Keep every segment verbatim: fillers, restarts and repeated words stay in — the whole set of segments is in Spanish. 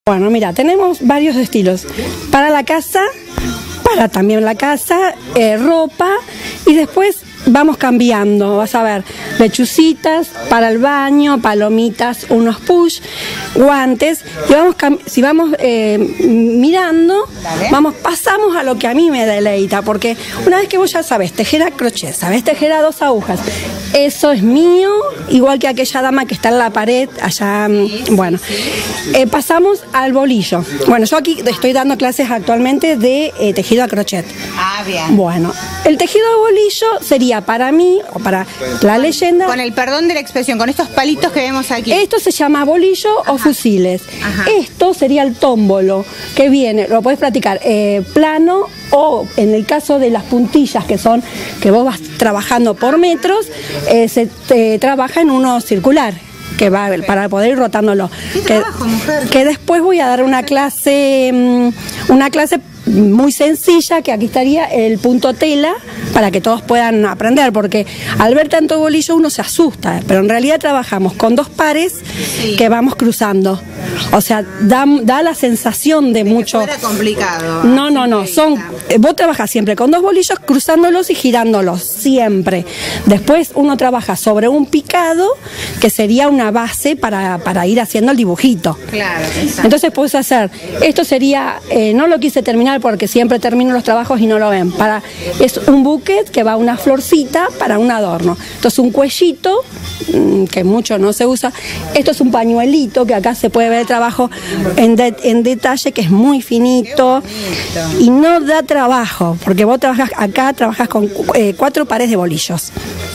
Bueno, mira, tenemos varios estilos. Para la casa, para también la casa, eh, ropa, y después vamos cambiando, vas a ver, lechucitas para el baño, palomitas, unos push, guantes, y vamos si vamos eh, mirando, vamos, pasamos a lo que a mí me deleita, porque una vez que vos ya sabés tejer a crochet, sabés tejer a dos agujas, eso es mío, igual que aquella dama que está en la pared, allá, bueno, eh, pasamos al bolillo. Bueno, yo aquí estoy dando clases actualmente de eh, tejido a crochet. Ah, bien. Bueno, el tejido a bolillo sería para mí, o para la leyenda... Con el perdón de la expresión, con estos palitos que vemos aquí. Esto se llama bolillo. Ajá. O fusiles. Ajá. Esto sería el tómbolo, que viene, lo podés practicar eh, plano, o en el caso de las puntillas, que son, que vos vas trabajando por metros, eh, se te trabaja en uno circular, que va para poder ir rotándolo. ¿Qué que, trabajo, mujer? Que después voy a dar una clase, una clase muy sencilla, que aquí estaría el punto tela, para que todos puedan aprender, porque al ver tanto bolillo uno se asusta, pero en realidad trabajamos con dos pares, sí, que vamos cruzando. O sea, da, da la sensación de, de mucho... Era complicado. No, no, no. Son, vos trabajás siempre con dos bolillos, cruzándolos y girándolos, siempre. Después uno trabaja sobre un picado, que sería una base para, para ir haciendo el dibujito. Claro, exacto. Entonces puedes hacer, esto sería, eh, no lo quise terminar porque siempre termino los trabajos y no lo ven. Para, es un buquet que va una florcita para un adorno. Entonces un cuellito, que mucho no se usa. Esto es un pañuelito, que acá se puede ver el trabajo en, de, en detalle, que es muy finito y no da trabajo, porque vos trabajás acá, trabajás con eh, cuatro pares de bolillos.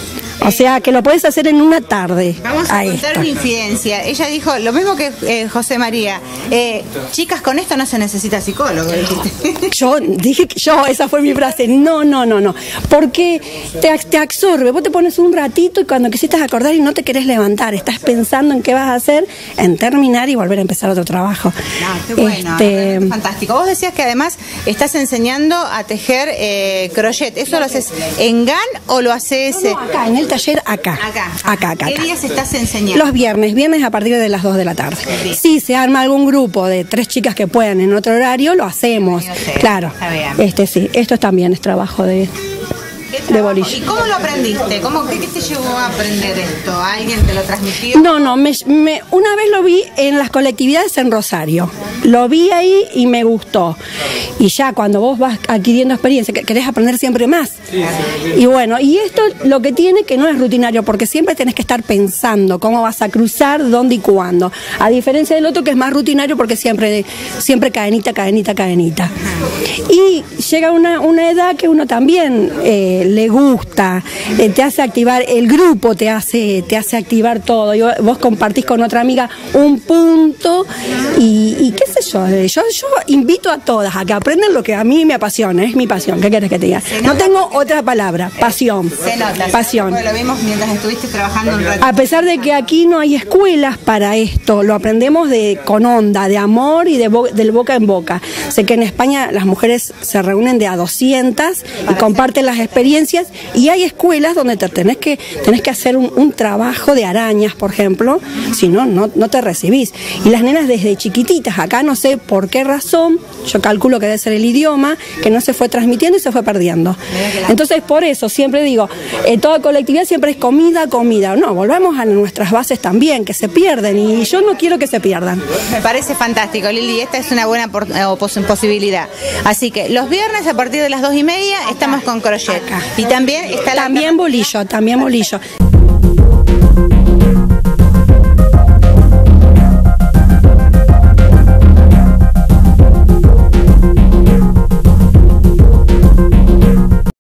O sea, que lo podés hacer en una tarde. Vamos a, a contar esto. Una infidencia. Ella dijo lo mismo que eh, José María. Eh, chicas, con esto no se necesita psicólogo. Dijiste. Yo dije que yo, esa fue mi frase. No, no, no, no. Porque te, te absorbe. Vos te pones un ratito y cuando quisiste acordar y no te querés levantar, estás pensando en qué vas a hacer, en terminar y volver a empezar otro trabajo. No, qué bueno. Este... Fantástico. Vos decías que además estás enseñando a tejer eh, crochet. ¿Eso lo haces en G A N o lo haces...? No, no, acá, en el taller acá. Acá. Acá, acá. ¿Qué acá. días estás enseñando? Los viernes, viernes a partir de las dos de la tarde. Sí, sí, se arma algún grupo de tres chicas que puedan en otro horario, lo hacemos. Claro. Este sí, esto también es trabajo de... de bolillo. ¿Y cómo lo aprendiste? ¿Cómo, qué, ¿Qué te llevó a aprender esto? ¿Alguien te lo transmitió? No, no, me, me, una vez lo vi en las colectividades en Rosario. Lo vi ahí y me gustó. Y ya cuando vos vas adquiriendo experiencia, querés aprender siempre más. Sí, sí, sí. Y bueno, y esto lo que tiene que no es rutinario, porque siempre tenés que estar pensando cómo vas a cruzar, dónde y cuándo. A diferencia del otro, que es más rutinario, porque siempre, siempre cadenita, cadenita, cadenita. Y llega una, una edad que uno también eh, le gusta, eh, te hace activar, el grupo te hace, te hace activar todo. Y vos compartís con otra amiga un punto y, y qué sé yo, yo, yo invito a todas a que aprendan lo que a mí me apasiona, es mi pasión. ¿Qué querés que te diga? No tengo otra palabra, pasión. Se nota, pasión. Lo vimos mientras estuviste trabajando un rato. A pesar de que aquí no hay escuelas para esto, lo aprendemos de con onda, de amor y de bo, del boca en boca. Sé que en España las mujeres se reúnen de a doscientas y comparten las experiencias, y hay escuelas donde te tenés que tenés que hacer un, un trabajo de arañas, por ejemplo, si no, no, no te recibís. Y las nenas desde chiquititas, acá no sé por qué razón, yo calculo que debe ser el idioma, que no se fue transmitiendo y se fue perdiendo. Entonces, por eso siempre digo, en toda colectividad siempre es comida, comida. No, volvamos a nuestras bases también, que se pierden, y yo no quiero que se pierdan. Me parece fantástico, Lili, esta es una buena por, eh, pos, posibilidad. Así que los viernes a partir de las dos y media estamos con crochet. Acá. Y también está la... También bolillo, también bolillo.